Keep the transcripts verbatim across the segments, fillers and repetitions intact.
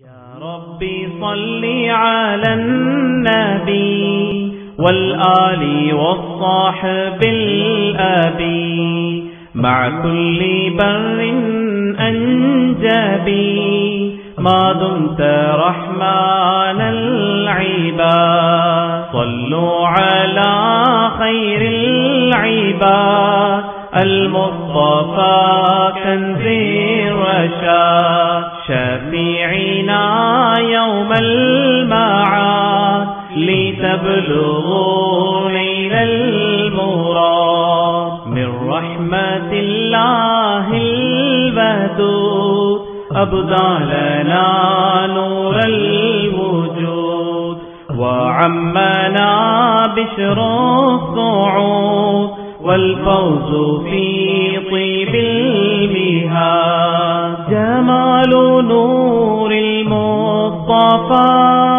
يا ربي صل على النبي والآل والصحب الأبي مع كل بر أنجبي ما دمت رحمن العباد. صلوا على خير العباد المصطفى كنز الرشاد شفيعنا يوم المعاد لتبلغوا نيل المراد. من رحمة الله الودود أبدى لنا نور الوجود وعمنا بشر الصعود والفوز في طيب المهاد. جمال نور المصطفى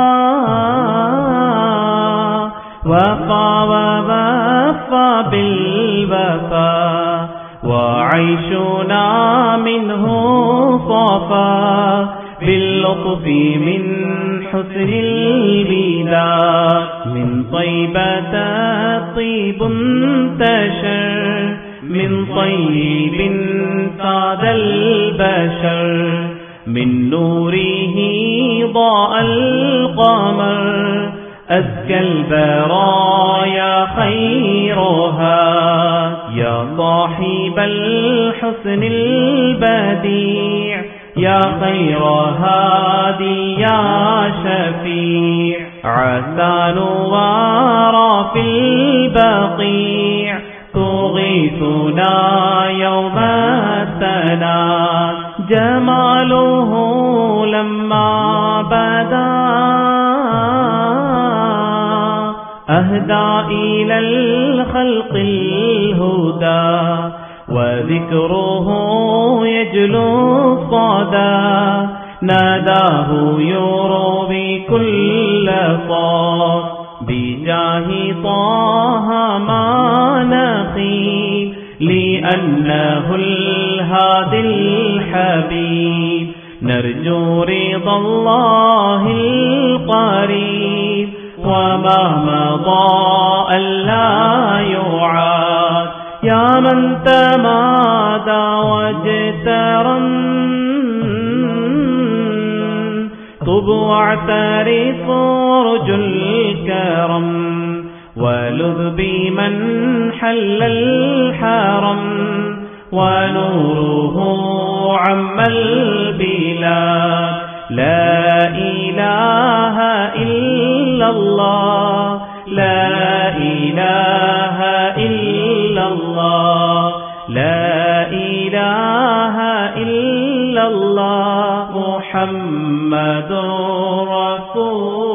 وفى ووفى بالوفا وعيشنا منه صفا باللطف من حسن البداء. من طيبة طيب انتشر من طيب ساد البشر من نوره ضاء القمر أزكى البرايا خيرها. يا صاحب الحسن البديع يا خير هادي يا شفيع عسى نوارا في البقيع تغيثنا يوم التناد. جماله لما بدا أهدى إلى الخلق الهدى وذكره يجلو الصدى ناداه يروي كل صوت بجاه طه ما نخيب لأنه الهادي الحبيب. نرجو رضا الله القريب وما مضى ألا يعاد. يا من تمادى واجترم طب واعترف رجو الكرم ولذ بمن حل الحرم ونوره عم البلاد. لا إله إلا الله لا إله إلا الله لا إله إلا الله محمد رسول